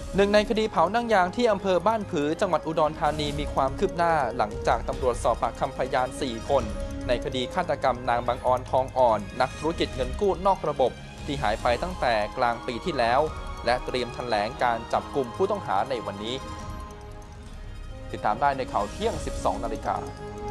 หนึ่งในคดีเผานั่งยางที่อำเภอบ้านผือจังหวัดอุดรธานีมีความคืบหน้าหลังจากตำรวจสอบปากคำพยาน 4 คนในคดีฆาตกรรมนางบางออนทองอ่อนนักธุรกิจเงินกู้นอกระบบที่หายไปตั้งแต่กลางปีที่แล้วและเตรียมแถลงการจับกลุ่มผู้ต้องหาในวันนี้ติดตามได้ในข่าวเที่ยง 12 นาฬิกา